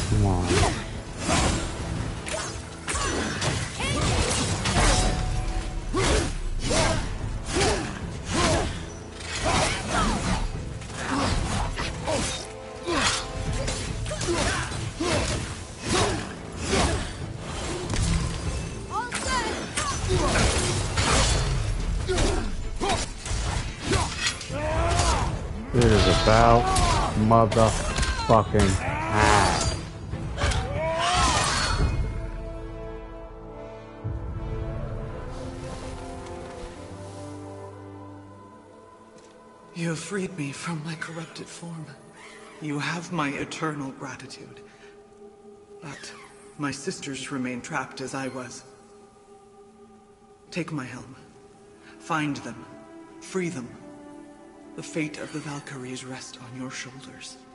Come on. It is about motherfucking time. You have freed me from my corrupted form. You have my eternal gratitude. But my sisters remain trapped as I was. Take my helm. Find them. Free them. The fate of the Valkyries rests on your shoulders.